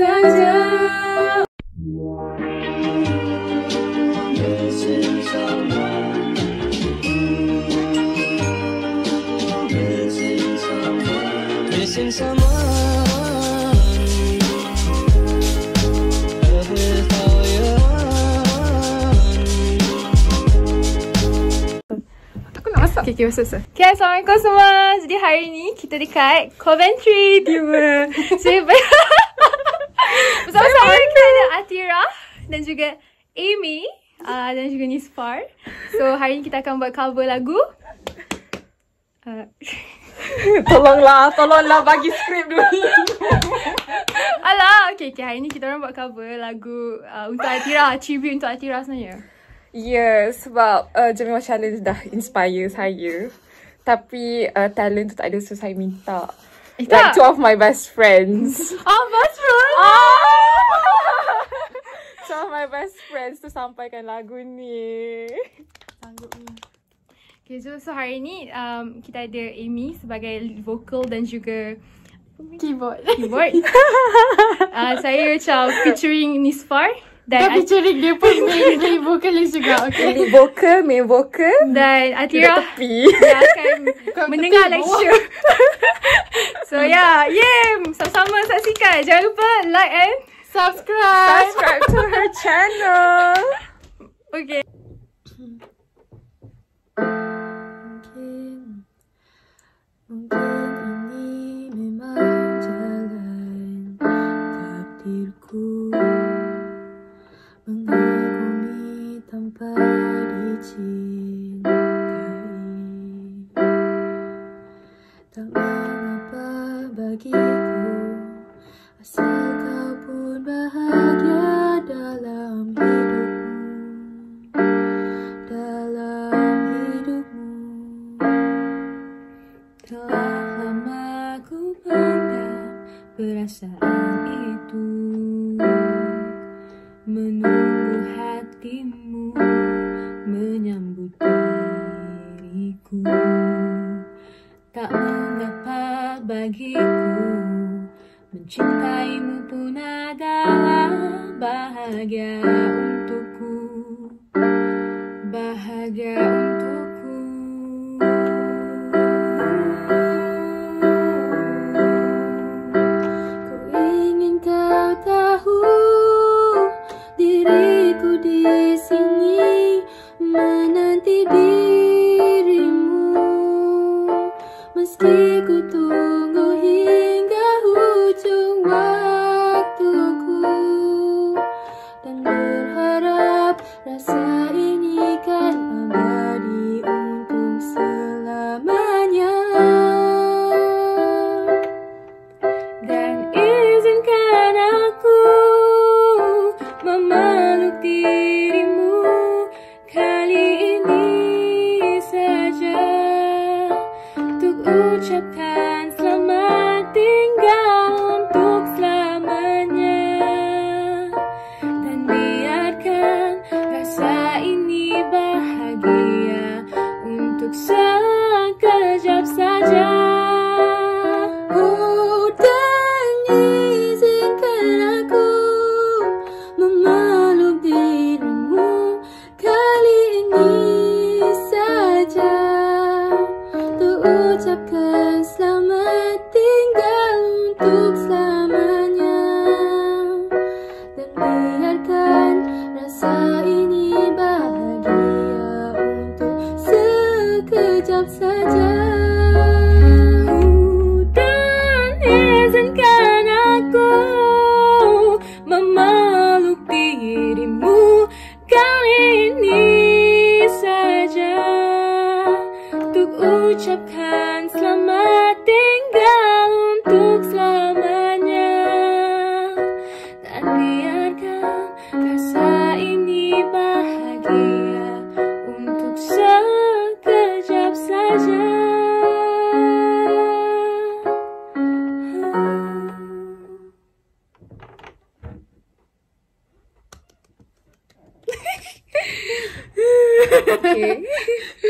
saja. Missing someone without you. Aku nak masak. Okay, masuk. Okay, Assalamualaikum semua. Jadi hari ni kita dekat Coventry Viewer. Bersama-sama kita ada Atira dan juga Amy dan juga Nisfar. So hari ni kita akan buat cover lagu. Tolonglah bagi skrip dulu. Alah, okay, hari ni kita orang buat cover lagu untuk Atira, tribute untuk Atira sebenarnya. Sebab Jemimah Challenge dah inspire saya. Tapi talent tu tak ada, so saya minta. Like two of my best friends. Best friend? Two of my best friends tu sampaikan lagu ni. Okay, so hari ni kita ada Amy sebagai lead vocal dan juga keyboard. Saya macam featuring Nisfar dan featuring dia pun main lead vocalist juga. Okay. Lead vocal, main vocal dan Atira tepi. dia akan mendengar lecture. So sama-sama saksikan. Jangan lupa like and subscribe to her channel. Okay. Mungkin ini memang jalan takdirku, mengagumi tanpa dicintai. Tak mengapa bagiku, asal kau pun bahagia dalam hidupmu. Telah lama ku pendam perasaan itu, menunggu hatimu menyambut diriku. Tak mengapa bagiku, mencintaimu pun adalah bahagia untukku, bahagia untukku. Diriku di sini menanti dirimu, meski ku tunggu hingga ujung waktuku, dan berharap rasa ini kan abadi untuk selamanya. Dan izinkan aku memeluk dirimu kali ini saja, untuk ucapkan selamat tinggal untuk selamanya, dan biarkan rasa ini bahagia untuk sekejap saja. Ucapkan selamat tinggal untuk selamanya, dan biarkan rasa ini bahagia untuk sekejap saja. Dan izinkan aku memeluk dirimu kali ini saja, untuk ucapkan selamat tinggal untuk selamanya, dan biarkan rasa ini bahagia untuk sekejap saja. Okay.